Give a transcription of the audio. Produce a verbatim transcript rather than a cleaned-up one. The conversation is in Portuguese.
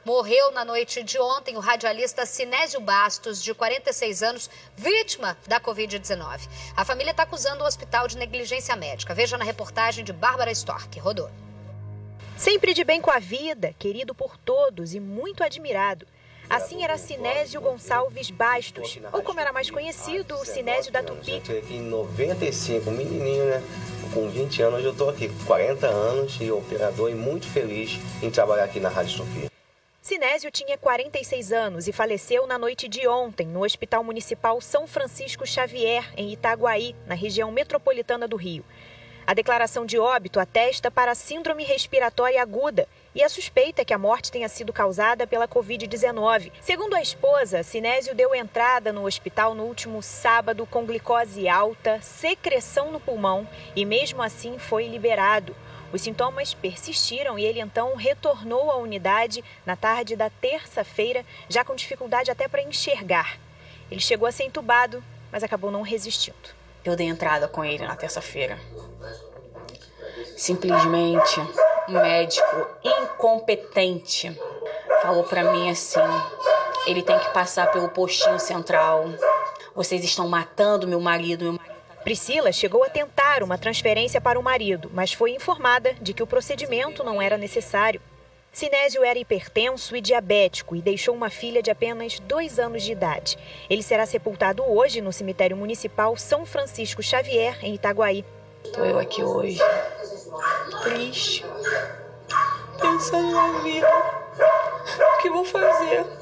Morreu na noite de ontem o radialista Sinésio Bastos, de quarenta e seis anos, vítima da covid dezenove. A família está acusando o hospital de negligência médica. Veja na reportagem de Bárbara Storck. Rodou. Sempre de bem com a vida, querido por todos e muito admirado. Assim era Sinésio Gonçalves Bastos, ou como era mais conhecido, o Sinésio da Tupi. Eu entrei aqui em noventa e cinco, menininho, né? Com vinte anos, eu estou aqui com quarenta anos e operador e muito feliz em trabalhar aqui na Rádio Tupi. Sinésio tinha quarenta e seis anos e faleceu na noite de ontem no Hospital Municipal São Francisco Xavier, em Itaguaí, na região metropolitana do Rio. A declaração de óbito atesta para a síndrome respiratória aguda e a suspeita é que a morte tenha sido causada pela covid dezenove. Segundo a esposa, Sinésio deu entrada no hospital no último sábado com glicose alta, secreção no pulmão e mesmo assim foi liberado. Os sintomas persistiram e ele então retornou à unidade na tarde da terça-feira, já com dificuldade até para enxergar. Ele chegou a ser entubado, mas acabou não resistindo. Eu dei entrada com ele na terça-feira. Simplesmente um médico incompetente falou para mim assim: ele tem que passar pelo postinho central. Vocês estão matando meu marido. Meu marido tá... Priscila chegou a tentar uma transferência para o marido, mas foi informada de que o procedimento não era necessário. Sinésio era hipertenso e diabético e deixou uma filha de apenas dois anos de idade. Ele será sepultado hoje no cemitério municipal São Francisco Xavier, em Itaguaí. Estou eu aqui hoje, triste, pensando na vida. O que vou fazer?